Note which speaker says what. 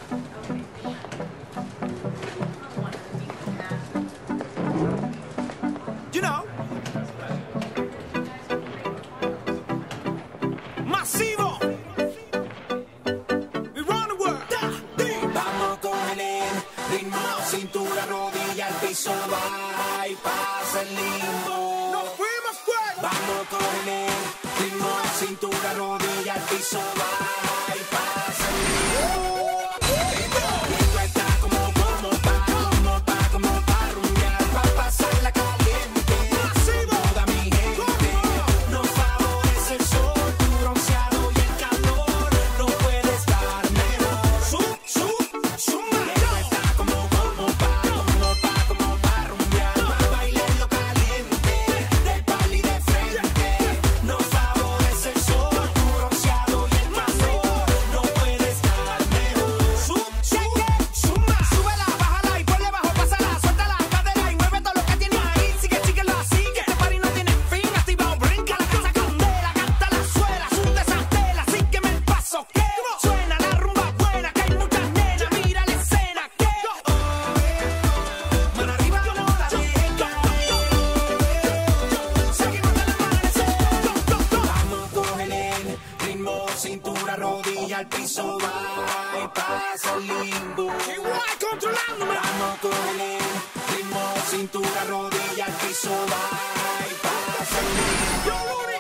Speaker 1: You know. Masivo. We run the world.
Speaker 2: Vamos con el ritmo, cintura, rodilla, al piso, va y pasa el limbo.
Speaker 1: Nos fuimos fuera.
Speaker 2: Vamos con el ritmo, cintura, rodilla, al piso, va y pasa el limbo. Esto está como pa' rumbear, pa' pasarla caliente. Toda mi gente nos favorece el sol, tu bronceado y el calor. No puede estar mejor. Esto está como pa' rumbear, pa' bailarlo caliente. Del pali de frente nos favorece el sol, tu bronceado y el calor. No puede estar mejor.
Speaker 1: Súbela, bájala y ponle bajo, pásala, suelta la cadera y mueve todo lo que tienes ahí. Síguelo así, que este party no tiene fin. Activado, brinca la casa candela, canta la suela, sunde esas telas, sígueme el paso que suena la rumba buena, que hay muchas nenas, mira la escena que mano arriba no la dejen caer. Seguimos del amanecer.
Speaker 2: Vamos con el ritmo, cintura, rodilla, al piso, va y pasa el limbo.
Speaker 1: Igual controlándome.
Speaker 2: Vamos con el ritmo, cintura, rodilla, al piso, va y pasa el limbo.
Speaker 1: Yo lo único